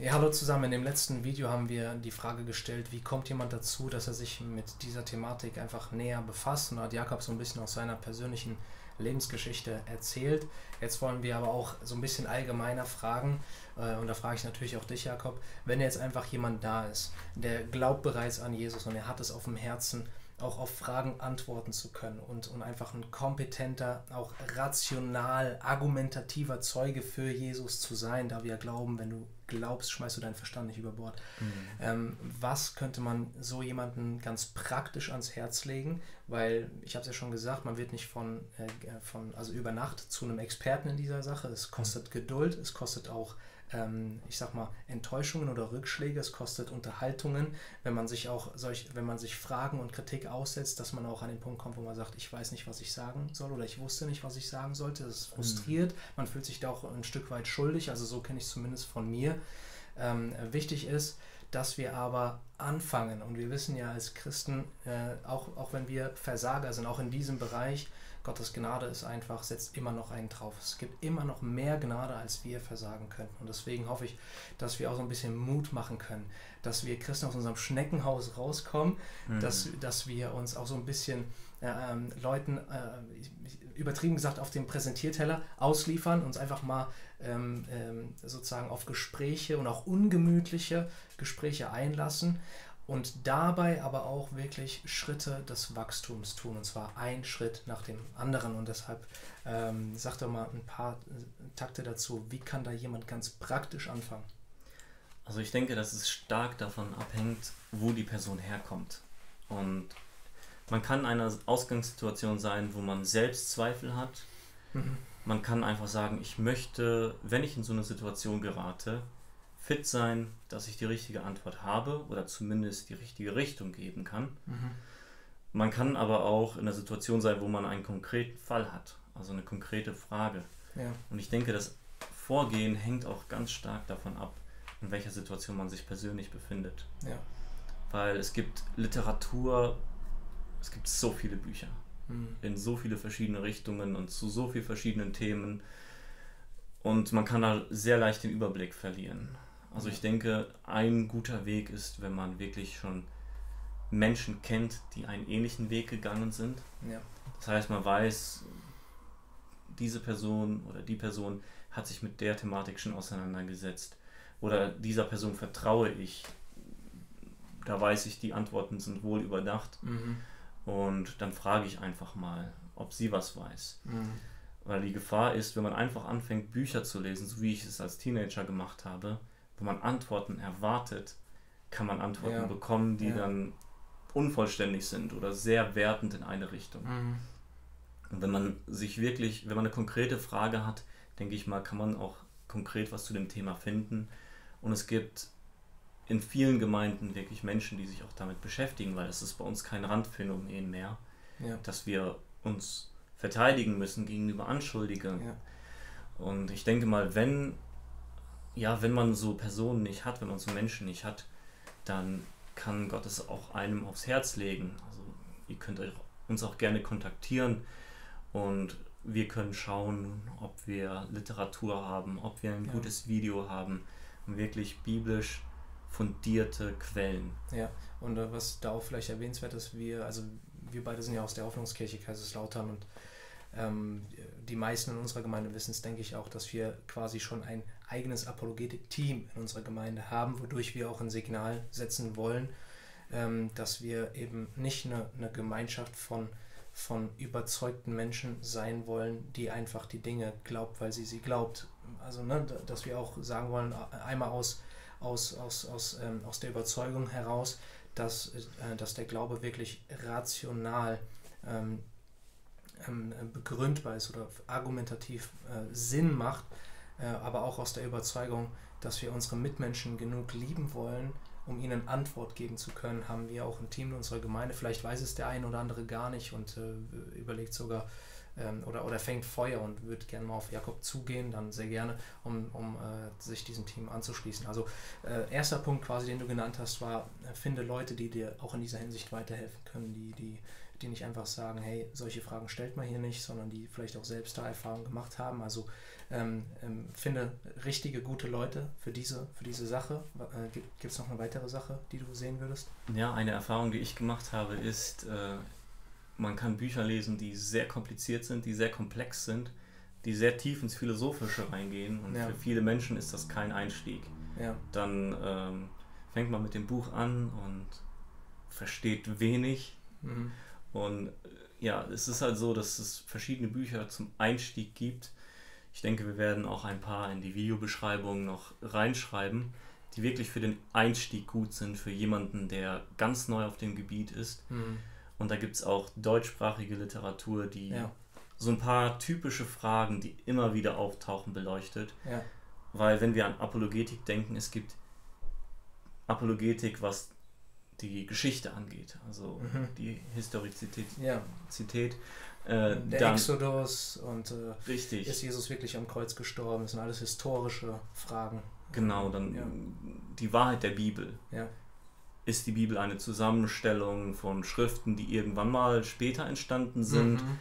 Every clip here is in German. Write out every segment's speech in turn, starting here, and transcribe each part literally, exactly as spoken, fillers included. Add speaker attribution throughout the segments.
Speaker 1: Ja, hallo zusammen. In dem letzten Video haben wir die Frage gestellt, wie kommt jemand dazu, dass er sich mit dieser Thematik einfach näher befasst. Und da hat Jakob so ein bisschen aus seiner persönlichen Lebensgeschichte erzählt. Jetzt wollen wir aber auch so ein bisschen allgemeiner fragen, äh, und da frage ich natürlich auch dich, Jakob, wenn jetzt einfach jemand da ist, der glaubt bereits an Jesus und er hat es auf dem Herzen, auch auf Fragen antworten zu können und, und einfach ein kompetenter, auch rational, argumentativer Zeuge für Jesus zu sein, da wir glauben, wenn du glaubst, schmeißt du deinen Verstand nicht über Bord. Mhm. Ähm, was könnte man so jemanden ganz praktisch ans Herz legen? Weil, ich habe es ja schon gesagt, man wird nicht von, äh, von, also über Nacht zu einem Experten in dieser Sache. Es kostet mhm. Geduld, es kostet auch ich sag mal, Enttäuschungen oder Rückschläge, es kostet Unterhaltungen, wenn man sich auch solch, wenn man sich Fragen und Kritik aussetzt, dass man auch an den Punkt kommt, wo man sagt, ich weiß nicht, was ich sagen soll oder ich wusste nicht, was ich sagen sollte. Das ist frustriert, mhm. man fühlt sich da auch ein Stück weit schuldig, also so kenne ich es zumindest von mir. Ähm, wichtig ist, dass wir aber anfangen, und wir wissen ja als Christen, äh, auch, auch wenn wir Versager sind, auch in diesem Bereich, Gottes Gnade ist einfach, setzt immer noch einen drauf. Es gibt immer noch mehr Gnade, als wir versagen könnten. Und deswegen hoffe ich, dass wir auch so ein bisschen Mut machen können, dass wir Christen aus unserem Schneckenhaus rauskommen, mhm. dass, dass wir uns auch so ein bisschen äh, ähm, Leuten, äh, übertrieben gesagt, auf dem Präsentierteller ausliefern, uns einfach mal ähm, ähm, sozusagen auf Gespräche und auch ungemütliche Gespräche einlassen. Und dabei aber auch wirklich Schritte des Wachstums tun, und zwar ein Schritt nach dem anderen. Und deshalb ähm, sag doch mal ein paar Takte dazu. Wie kann da jemand ganz praktisch anfangen?
Speaker 2: Also ich denke, dass es stark davon abhängt, wo die Person herkommt. Und man kann in einer Ausgangssituation sein, wo man selbst Zweifel hat. Mhm. Man kann einfach sagen, ich möchte, wenn ich in so eine Situation gerate, fit sein, dass ich die richtige Antwort habe oder zumindest die richtige Richtung geben kann. Mhm. Man kann aber auch in einer Situation sein, wo man einen konkreten Fall hat, also eine konkrete Frage. Ja. Und ich denke, das Vorgehen hängt auch ganz stark davon ab, in welcher Situation man sich persönlich befindet. Ja. Weil es gibt Literatur, es gibt so viele Bücher mhm. in so viele verschiedene Richtungen und zu so vielen verschiedenen Themen. Und man kann da sehr leicht den Überblick verlieren. Also ich denke, ein guter Weg ist, wenn man wirklich schon Menschen kennt, die einen ähnlichen Weg gegangen sind. Ja. Das heißt, man weiß, diese Person oder die Person hat sich mit der Thematik schon auseinandergesetzt. Oder dieser Person vertraue ich. Da weiß ich, die Antworten sind wohl überdacht. Mhm. Und dann frage ich einfach mal, ob sie was weiß. Mhm. Weil die Gefahr ist, wenn man einfach anfängt, Bücher zu lesen, so wie ich es als Teenager gemacht habe, wo man Antworten erwartet, kann man Antworten ja. bekommen, die ja. dann unvollständig sind oder sehr wertend in eine Richtung. Mhm. Und wenn man sich wirklich, wenn man eine konkrete Frage hat, denke ich mal, kann man auch konkret was zu dem Thema finden. Und es gibt in vielen Gemeinden wirklich Menschen, die sich auch damit beschäftigen, weil es ist bei uns kein Randphänomen mehr, ja. dass wir uns verteidigen müssen gegenüber Anschuldigern. Ja. Und ich denke mal, wenn ja, wenn man so Personen nicht hat, wenn man so Menschen nicht hat, dann kann Gott es auch einem aufs Herz legen. Also ihr könnt uns auch gerne kontaktieren und wir können schauen, ob wir Literatur haben, ob wir ein ja. gutes Video haben und wirklich biblisch fundierte Quellen.
Speaker 1: Ja, und äh, was da auch vielleicht erwähnenswert ist, wir, also wir beide sind ja aus der Hoffnungskirche Kaiserslautern und ähm, die meisten in unserer Gemeinde wissen es, denke ich auch, dass wir quasi schon ein eigenes Apologetik-Team in unserer Gemeinde haben, wodurch wir auch ein Signal setzen wollen, ähm, dass wir eben nicht eine, eine Gemeinschaft von, von überzeugten Menschen sein wollen, die einfach die Dinge glaubt, weil sie sie glaubt. Also, ne, dass wir auch sagen wollen, einmal aus, aus, aus, aus, ähm, aus der Überzeugung heraus, dass, äh, dass der Glaube wirklich rational ähm, ähm, begründbar ist oder argumentativ äh, Sinn macht, äh, aber auch aus der Überzeugung, dass wir unsere Mitmenschen genug lieben wollen, um ihnen Antwort geben zu können, haben wir auch ein Team in unserer Gemeinde. Vielleicht weiß es der eine oder andere gar nicht und äh, überlegt sogar ähm, oder, oder fängt Feuer und würde gerne mal auf Jakob zugehen, dann sehr gerne, um, um äh, sich diesem Team anzuschließen. Also äh, erster Punkt quasi, den du genannt hast, war, äh, finde Leute, die dir auch in dieser Hinsicht weiterhelfen können, die, die die nicht einfach sagen, hey, solche Fragen stellt man hier nicht, sondern die vielleicht auch selbst da Erfahrungen gemacht haben. Also ähm, ähm, finde richtige, gute Leute für diese, für diese Sache. Äh, gibt es noch eine weitere Sache, die du sehen würdest?
Speaker 2: Ja, eine Erfahrung, die ich gemacht habe, ist, äh, man kann Bücher lesen, die sehr kompliziert sind, die sehr komplex sind, die sehr tief ins Philosophische reingehen, und ja. für viele Menschen ist das kein Einstieg.
Speaker 1: Ja.
Speaker 2: Dann ähm, fängt man mit dem Buch an und versteht wenig. Mhm. Und ja, es ist halt so, dass es verschiedene Bücher zum Einstieg gibt. Ich denke, wir werden auch ein paar in die Videobeschreibung noch reinschreiben, die wirklich für den Einstieg gut sind, für jemanden, der ganz neu auf dem Gebiet ist. Mhm. Und da gibt es auch deutschsprachige Literatur, die ja. so ein paar typische Fragen, die immer wieder auftauchen, beleuchtet.
Speaker 1: Ja.
Speaker 2: Weil wenn wir an Apologetik denken, es gibt Apologetik, was die Geschichte angeht, also mhm. die Historizität.
Speaker 1: Ja.
Speaker 2: Zität,
Speaker 1: äh, Der dann, Exodus und äh,
Speaker 2: richtig.
Speaker 1: Ist Jesus wirklich am Kreuz gestorben? Das sind alles historische Fragen.
Speaker 2: Genau, dann ja. die Wahrheit der Bibel.
Speaker 1: Ja.
Speaker 2: Ist die Bibel eine Zusammenstellung von Schriften, die irgendwann mal später entstanden sind? Mhm.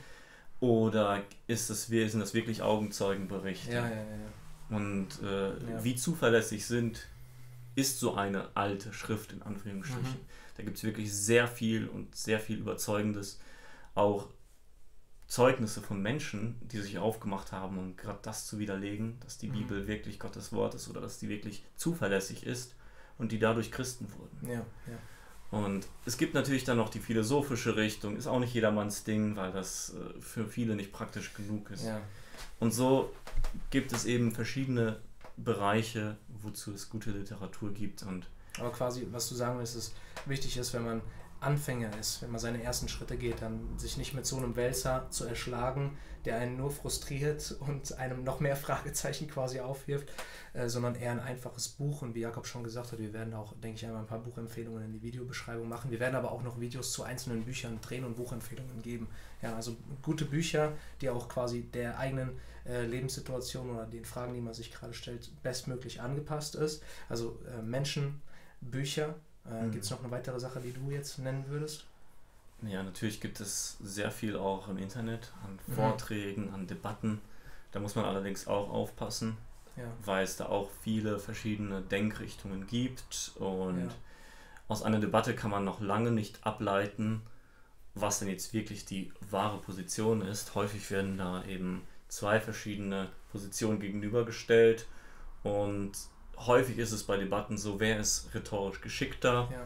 Speaker 2: Oder ist das, sind das wirklich Augenzeugenberichte?
Speaker 1: Ja, ja, ja.
Speaker 2: Und äh, ja. wie zuverlässig sind, ist so eine alte Schrift, in Anführungsstrichen. Mhm. Da gibt es wirklich sehr viel und sehr viel Überzeugendes. Auch Zeugnisse von Menschen, die sich aufgemacht haben, um gerade das zu widerlegen, dass die mhm. Bibel wirklich Gottes Wort ist oder dass die wirklich zuverlässig ist und die dadurch Christen wurden.
Speaker 1: Ja, ja.
Speaker 2: Und es gibt natürlich dann noch die philosophische Richtung, ist auch nicht jedermanns Ding, weil das äh, für viele nicht praktisch genug ist.
Speaker 1: Ja.
Speaker 2: Und so gibt es eben verschiedene Bereiche, wozu es gute Literatur gibt. Und
Speaker 1: aber quasi, was du sagen willst, ist wichtig ist, wenn man Anfänger ist, wenn man seine ersten Schritte geht, dann sich nicht mit so einem Wälzer zu erschlagen, der einen nur frustriert und einem noch mehr Fragezeichen quasi aufwirft, äh, sondern eher ein einfaches Buch. Und wie Jakob schon gesagt hat, wir werden auch, denke ich, einmal ein paar Buchempfehlungen in die Videobeschreibung machen. Wir werden aber auch noch Videos zu einzelnen Büchern drehen und Buchempfehlungen geben. Ja, also gute Bücher, die auch quasi der eigenen äh, Lebenssituation oder den Fragen, die man sich gerade stellt, bestmöglich angepasst ist. Also äh, Menschen, Bücher. Äh, mhm. Gibt es noch eine weitere Sache, die du jetzt nennen würdest?
Speaker 2: Ja, natürlich gibt es sehr viel auch im Internet, an Vorträgen, mhm. an Debatten. Da muss man allerdings auch aufpassen,
Speaker 1: ja.
Speaker 2: weil es da auch viele verschiedene Denkrichtungen gibt. Und
Speaker 1: ja.
Speaker 2: aus einer Debatte kann man noch lange nicht ableiten, was denn jetzt wirklich die wahre Position ist. Häufig werden da eben zwei verschiedene Positionen gegenübergestellt und häufig ist es bei Debatten so, wer ist rhetorisch geschickter.
Speaker 1: Ja.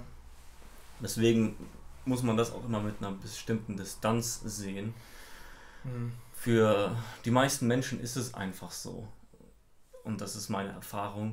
Speaker 2: Deswegen muss man das auch immer mit einer bestimmten Distanz sehen.
Speaker 1: Mhm.
Speaker 2: Für die meisten Menschen ist es einfach so. Und das ist meine Erfahrung.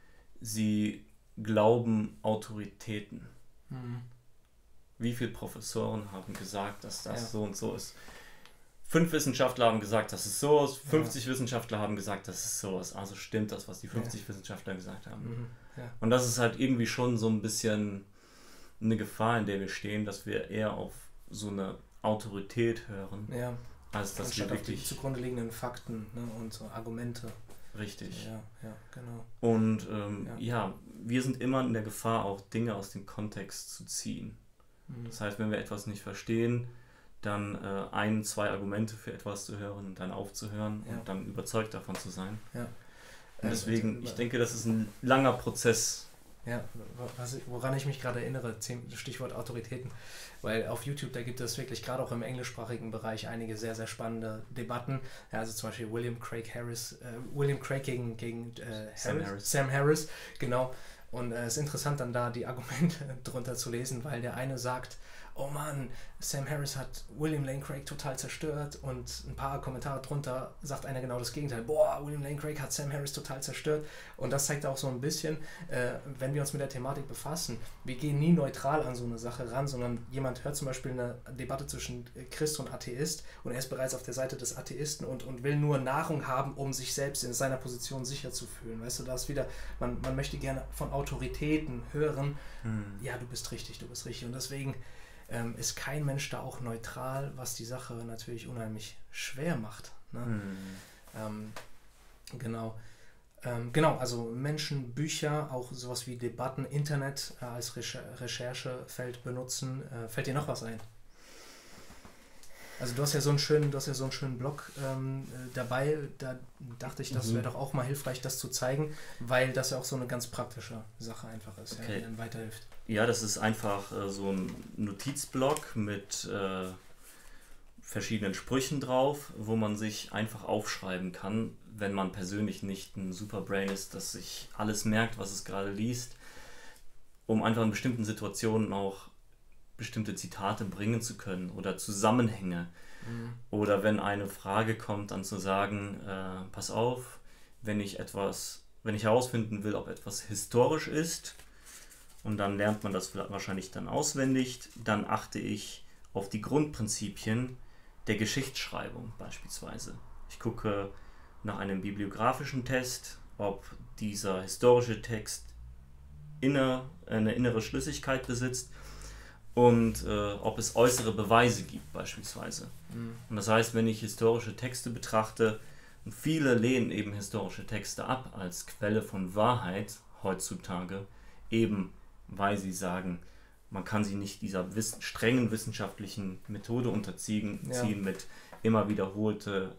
Speaker 2: Sie glauben Autoritäten.
Speaker 1: Mhm.
Speaker 2: Wie viele Professoren haben gesagt, dass das
Speaker 1: ja.
Speaker 2: so und so ist? Fünf Wissenschaftler haben gesagt, dass es so ist. fünfzig ja. Wissenschaftler haben gesagt, dass es so ist. Also stimmt das, was die fünfzig ja. Wissenschaftler gesagt haben.
Speaker 1: Mhm. Ja.
Speaker 2: Und das ist halt irgendwie schon so ein bisschen eine Gefahr, in der wir stehen, dass wir eher auf so eine Autorität hören,
Speaker 1: ja.
Speaker 2: als dass wir wirklich
Speaker 1: auf die zugrunde liegenden Fakten, ne, und so Argumente.
Speaker 2: Richtig.
Speaker 1: Ja, ja, genau.
Speaker 2: Und ähm, ja. ja, wir sind immer in der Gefahr, auch Dinge aus dem Kontext zu ziehen.
Speaker 1: Mhm.
Speaker 2: Das heißt, wenn wir etwas nicht verstehen, dann äh, ein, zwei Argumente für etwas zu hören und dann aufzuhören
Speaker 1: ja.
Speaker 2: und dann überzeugt davon zu sein.
Speaker 1: Ja.
Speaker 2: Und deswegen, also, ich denke, das ist ein langer Prozess.
Speaker 1: Ja, was, woran ich mich gerade erinnere, Stichwort Autoritäten, weil auf YouTube, da gibt es wirklich gerade auch im englischsprachigen Bereich einige sehr, sehr spannende Debatten. Ja, also zum Beispiel William Craig Harris, äh, William Craig gegen, gegen äh, Harris,
Speaker 2: Sam Harris.
Speaker 1: Sam Harris, genau. Und äh, es ist interessant dann da die Argumente drunter zu lesen, weil der eine sagt, oh Mann, Sam Harris hat William Lane Craig total zerstört, und ein paar Kommentare drunter sagt einer genau das Gegenteil. Boah, William Lane Craig hat Sam Harris total zerstört. Und das zeigt auch so ein bisschen, äh, wenn wir uns mit der Thematik befassen, wir gehen nie neutral an so eine Sache ran, sondern jemand hört zum Beispiel eine Debatte zwischen Christ und Atheist und er ist bereits auf der Seite des Atheisten und, und will nur Nahrung haben, um sich selbst in seiner Position sicher zu fühlen. Weißt du, da ist wieder, man, man möchte gerne von Autoritäten hören,
Speaker 2: hm.
Speaker 1: ja, du bist richtig, du bist richtig. Und deswegen ähm, ist kein Mensch da auch neutral, was die Sache natürlich unheimlich schwer macht. Ne?
Speaker 2: Hm.
Speaker 1: Ähm, genau. Ähm, genau, also Menschen, Bücher, auch sowas wie Debatten, Internet äh, als Recher- Recherchefeld benutzen. Äh, fällt dir noch was ein? Also du hast ja so einen schönen, du hast ja so einen schönen Blog ähm, dabei, da dachte ich, das
Speaker 2: Mhm.
Speaker 1: wäre doch auch mal hilfreich, das zu zeigen, weil das ja auch so eine ganz praktische Sache einfach ist, ja,
Speaker 2: Okay.
Speaker 1: die dann weiterhilft.
Speaker 2: Ja, das ist einfach äh, so ein Notizblock mit äh, verschiedenen Sprüchen drauf, wo man sich einfach aufschreiben kann, wenn man persönlich nicht ein Superbrain ist, das sich alles merkt, was es gerade liest, um einfach in bestimmten Situationen auch bestimmte Zitate bringen zu können oder Zusammenhänge.
Speaker 1: Mhm.
Speaker 2: Oder wenn eine Frage kommt, dann zu sagen, äh, pass auf, wenn ich etwas, wenn ich herausfinden will, ob etwas historisch ist, und dann lernt man das wahrscheinlich dann auswendig, dann achte ich auf die Grundprinzipien der Geschichtsschreibung beispielsweise. Ich gucke nach einem bibliografischen Test, ob dieser historische Text inner, eine innere Schlüssigkeit besitzt und äh, ob es äußere Beweise gibt beispielsweise.
Speaker 1: Mhm.
Speaker 2: Und das heißt, wenn ich historische Texte betrachte, und viele lehnen eben historische Texte ab als Quelle von Wahrheit heutzutage, eben weil sie sagen, man kann sie nicht dieser wiss- strengen wissenschaftlichen Methode unterziehen
Speaker 1: Ja.
Speaker 2: ziehen mit immer wiederholte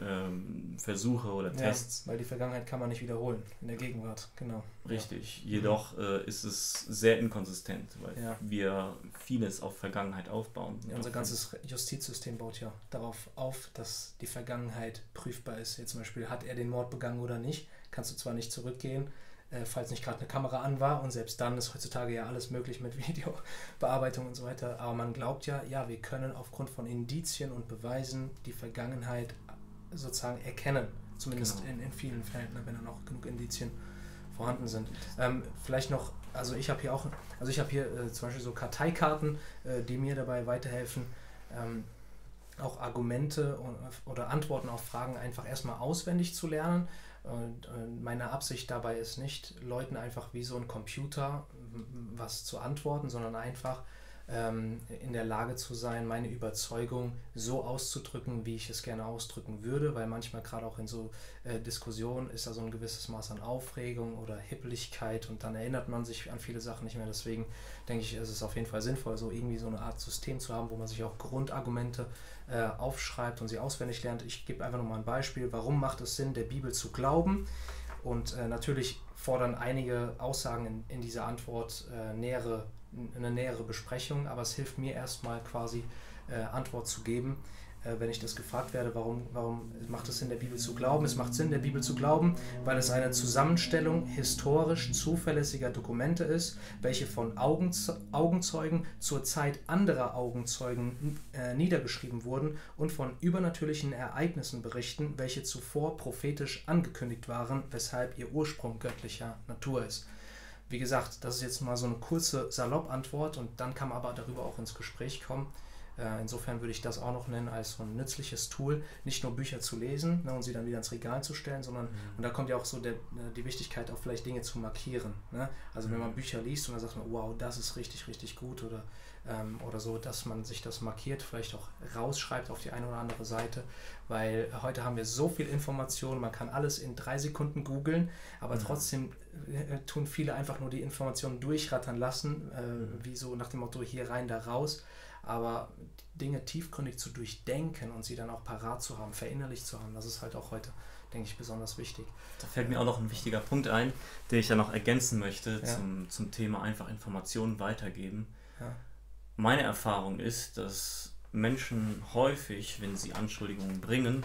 Speaker 2: ähm, Versuche oder Tests.
Speaker 1: Ja, weil die Vergangenheit kann man nicht wiederholen in der Gegenwart, genau.
Speaker 2: Richtig, jedoch äh, ist es sehr inkonsistent, weil
Speaker 1: Ja.
Speaker 2: wir vieles auf Vergangenheit aufbauen.
Speaker 1: Ja, unser ganzes Justizsystem baut ja darauf auf, dass die Vergangenheit prüfbar ist. Jetzt zum Beispiel, hat er den Mord begangen oder nicht, kannst du zwar nicht zurückgehen, äh, falls nicht gerade eine Kamera an war, und selbst dann ist heutzutage ja alles möglich mit Videobearbeitung und so weiter, aber man glaubt ja, ja, wir können aufgrund von Indizien und Beweisen die Vergangenheit sozusagen erkennen, zumindest
Speaker 2: Genau.
Speaker 1: in, in vielen Fällen, ne, wenn dann auch genug Indizien vorhanden sind. Ähm, vielleicht noch, also ich habe hier auch, also ich habe hier äh, zum Beispiel so Karteikarten, äh, die mir dabei weiterhelfen, ähm, auch Argumente und, oder Antworten auf Fragen einfach erstmal auswendig zu lernen. Und äh, meine Absicht dabei ist nicht, Leuten einfach wie so ein Computer m- was zu antworten, sondern einfach ähm, in der Lage zu sein, meine Überzeugung so auszudrücken, wie ich es gerne ausdrücken würde, weil manchmal gerade auch in so äh, Diskussionen ist da so ein gewisses Maß an Aufregung oder Hippeligkeit und dann erinnert man sich an viele Sachen nicht mehr. Deswegen denke ich, ist es auf jeden Fall sinnvoll, so irgendwie so eine Art System zu haben, wo man sich auch Grundargumente äh, aufschreibt und sie auswendig lernt. Ich gebe einfach nur mal ein Beispiel. Warum macht es Sinn, der Bibel zu glauben? Und äh, natürlich fordern einige Aussagen in, in dieser Antwort äh, nähere eine nähere Besprechung, aber es hilft mir erstmal quasi äh, Antwort zu geben, äh, wenn ich das gefragt werde, warum, warum macht es Sinn, der Bibel zu glauben? Es macht Sinn, der Bibel zu glauben, weil es eine Zusammenstellung historisch zuverlässiger Dokumente ist, welche von Augenze- Augenzeugen zur Zeit anderer Augenzeugen äh, niedergeschrieben wurden und von übernatürlichen Ereignissen berichten, welche zuvor prophetisch angekündigt waren, weshalb ihr Ursprung göttlicher Natur ist. Wie gesagt, das ist jetzt mal so eine kurze Salopp-Antwort und dann kann man aber darüber auch ins Gespräch kommen. Äh, insofern würde ich das auch noch nennen als so ein nützliches Tool, nicht nur Bücher zu lesen, ne, und sie dann wieder ins Regal zu stellen, sondern, mhm. und da kommt ja auch so der, die Wichtigkeit, auch vielleicht Dinge zu markieren. Ne? Also mhm. wenn man Bücher liest und dann sagt man, wow, das ist richtig, richtig gut oder, ähm, oder so, dass man sich das markiert, vielleicht auch rausschreibt auf die eine oder andere Seite, weil heute haben wir so viel Information, man kann alles in drei Sekunden googeln, aber mhm. trotzdem äh, tun viele einfach nur die Informationen durchrattern lassen, äh, mhm. wie so nach dem Motto hier rein, da raus, aber Dinge tiefgründig zu durchdenken und sie dann auch parat zu haben, verinnerlicht zu haben, das ist halt auch heute, denke ich, besonders wichtig.
Speaker 2: Da fällt mir auch noch ein wichtiger Punkt ein, den ich ja noch ergänzen möchte
Speaker 1: ja.
Speaker 2: zum, zum Thema einfach Informationen weitergeben.
Speaker 1: Ja.
Speaker 2: Meine Erfahrung ist, dass Menschen häufig, wenn sie Anschuldigungen bringen,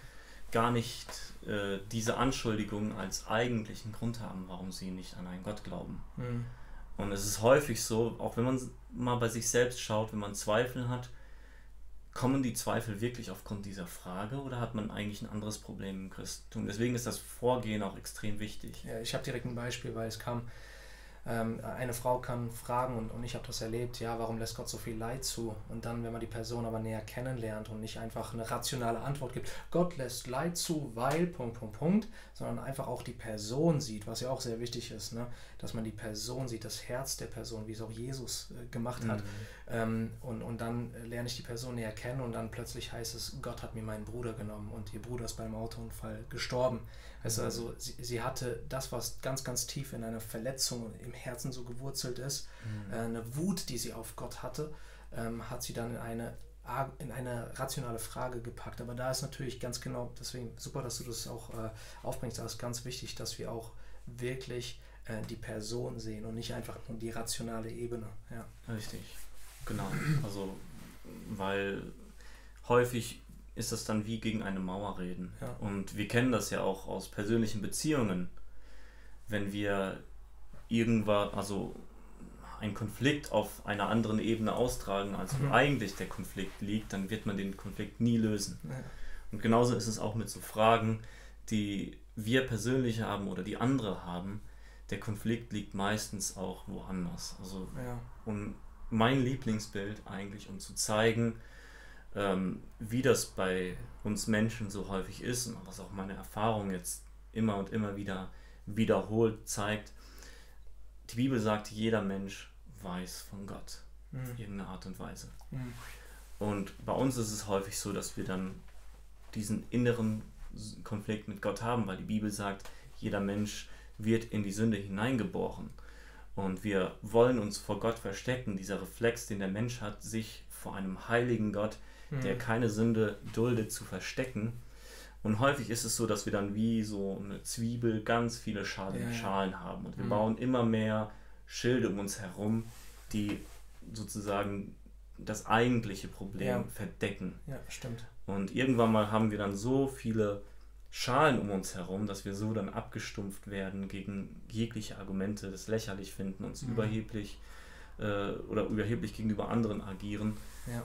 Speaker 2: gar nicht äh, diese Anschuldigung als eigentlichen Grund haben, warum sie nicht an einen Gott glauben.
Speaker 1: Mhm.
Speaker 2: Und es ist häufig so, auch wenn man mal bei sich selbst schaut, wenn man Zweifel hat, kommen die Zweifel wirklich aufgrund dieser Frage oder hat man eigentlich ein anderes Problem im Christentum? Deswegen ist das Vorgehen auch extrem wichtig.
Speaker 1: Ja, ich habe direkt ein Beispiel, weil es kam, ähm, eine Frau kann fragen und, und ich habe das erlebt, ja, warum lässt Gott so viel Leid zu? Und dann, wenn man die Person aber näher kennenlernt und nicht einfach eine rationale Antwort gibt, Gott lässt Leid zu, weil, Punkt, Punkt, Punkt, sondern einfach auch die Person sieht, was ja auch sehr wichtig ist, ne? Dass man die Person sieht, das Herz der Person, wie es auch Jesus äh, gemacht hat. Mhm. Ähm, und, und dann lerne ich die Person näher kennen und dann plötzlich heißt es, Gott hat mir meinen Bruder genommen und ihr Bruder ist beim Autounfall gestorben. Also, also sie, sie hatte das, was ganz, ganz tief in einer Verletzung im Herzen so gewurzelt ist, mhm. äh, eine Wut, die sie auf Gott hatte, ähm, hat sie dann in eine in eine rationale Frage gepackt. Aber da ist natürlich ganz genau, deswegen super, dass du das auch äh, aufbringst, da ist ganz wichtig, dass wir auch wirklich äh, die Person sehen und nicht einfach nur die rationale Ebene. Ja.
Speaker 2: Richtig, genau. Also, weil häufig ist das dann wie gegen eine Mauer reden.
Speaker 1: Ja.
Speaker 2: Und wir kennen das ja auch aus persönlichen Beziehungen. Wenn wir irgendwann, also einen Konflikt auf einer anderen Ebene austragen, als wo
Speaker 1: mhm.
Speaker 2: eigentlich der Konflikt liegt, dann wird man den Konflikt nie lösen.
Speaker 1: Ja.
Speaker 2: Und genauso ist es auch mit so Fragen, die wir persönlich haben oder die andere haben. Der Konflikt liegt meistens auch woanders. Also,
Speaker 1: ja.
Speaker 2: und mein Lieblingsbild eigentlich, um zu zeigen, ähm, wie das bei uns Menschen so häufig ist und was auch meine Erfahrung jetzt immer und immer wieder wiederholt zeigt. Die Bibel sagt, jeder Mensch weiß von Gott,
Speaker 1: mhm.
Speaker 2: auf irgendeine Art und Weise.
Speaker 1: Mhm.
Speaker 2: Und bei uns ist es häufig so, dass wir dann diesen inneren Konflikt mit Gott haben, weil die Bibel sagt, jeder Mensch wird in die Sünde hineingeboren. Und wir wollen uns vor Gott verstecken, dieser Reflex, den der Mensch hat, sich vor einem heiligen Gott, mhm. der keine Sünde duldet, zu verstecken. Und häufig ist es so, dass wir dann wie so eine Zwiebel ganz viele Schalen,
Speaker 1: ja, ja.
Speaker 2: Schalen haben. Und wir
Speaker 1: mhm.
Speaker 2: bauen immer mehr Schilde um uns herum, die sozusagen das eigentliche Problem
Speaker 1: ja.
Speaker 2: verdecken.
Speaker 1: Ja, stimmt.
Speaker 2: Und irgendwann mal haben wir dann so viele Schalen um uns herum, dass wir so dann abgestumpft werden gegen jegliche Argumente, das lächerlich finden, uns mhm. überheblich äh, oder überheblich gegenüber anderen agieren,
Speaker 1: ja.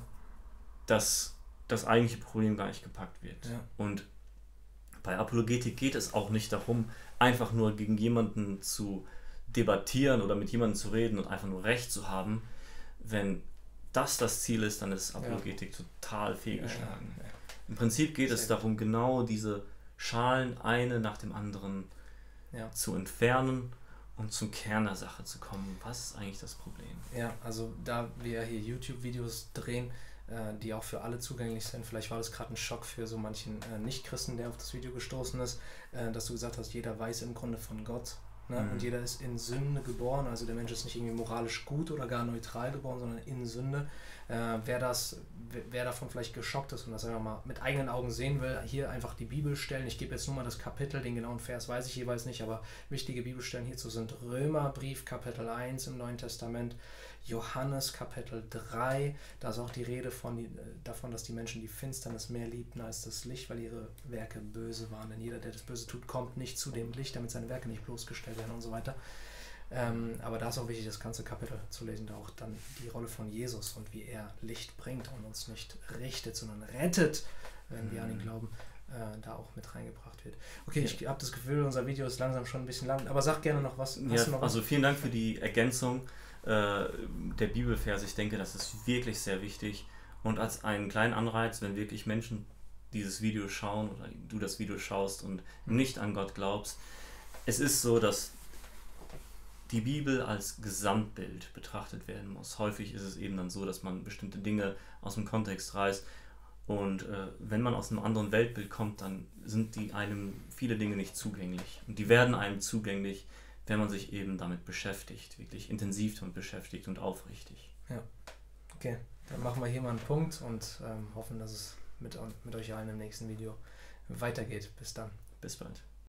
Speaker 2: dass das eigentliche Problem gar nicht gepackt wird.
Speaker 1: Ja.
Speaker 2: Und bei Apologetik geht es auch nicht darum, einfach nur gegen jemanden zu debattieren oder mit jemandem zu reden und einfach nur Recht zu haben. Wenn das das Ziel ist, dann ist Apologetik ja. total fehlgeschlagen. Ja, ja, ja. Im Prinzip geht Sehr es darum, genau diese Schalen eine nach dem anderen ja. zu entfernen und zum Kern der Sache zu kommen. Was ist eigentlich das Problem?
Speaker 1: Ja, also da wir hier YouTube-Videos drehen, äh, die auch für alle zugänglich sind, vielleicht war das gerade ein Schock für so manchen äh, Nicht-Christen, der auf das Video gestoßen ist, äh, dass du gesagt hast, jeder weiß im Grunde von Gott. Ne? Mhm. Und jeder ist in Sünde geboren, also der Mensch ist nicht irgendwie moralisch gut oder gar neutral geboren, sondern in Sünde. Äh, wer das, wer davon vielleicht geschockt ist und das einfach mal mit eigenen Augen sehen will, hier einfach die Bibelstellen. Ich gebe jetzt nur mal das Kapitel, den genauen Vers weiß ich jeweils nicht, aber wichtige Bibelstellen hierzu sind Römerbrief Kapitel eins im Neuen Testament, Johannes Kapitel drei, da ist auch die Rede von die, davon, dass die Menschen die Finsternis mehr liebten als das Licht, weil ihre Werke böse waren. Denn jeder, der das Böse tut, kommt nicht zu dem Licht, damit seine Werke nicht bloßgestellt werden und so weiter. Ähm, aber da ist auch wichtig, das ganze Kapitel zu lesen, da auch dann die Rolle von Jesus und wie er Licht bringt und uns nicht richtet, sondern rettet, wenn mhm. wir an ihn glauben, äh, da auch mit reingebracht wird. Okay, ja. ich habe das Gefühl, unser Video ist langsam schon ein bisschen lang, aber sag gerne noch was.
Speaker 2: Ja,
Speaker 1: noch was?
Speaker 2: Also vielen Dank für die Ergänzung äh, der Bibelverse. Ich denke, das ist wirklich sehr wichtig und als einen kleinen Anreiz, wenn wirklich Menschen dieses Video schauen oder du das Video schaust und nicht an Gott glaubst, es ist so, dass die Bibel als Gesamtbild betrachtet werden muss. Häufig ist es eben dann so, dass man bestimmte Dinge aus dem Kontext reißt und äh, wenn man aus einem anderen Weltbild kommt, dann sind die einem viele Dinge nicht zugänglich. Und die werden einem zugänglich, wenn man sich eben damit beschäftigt, wirklich intensiv damit beschäftigt und aufrichtig.
Speaker 1: Ja, okay. Dann machen wir hier mal einen Punkt und ähm, hoffen, dass es mit, mit euch allen im nächsten Video weitergeht. Bis dann.
Speaker 2: Bis bald.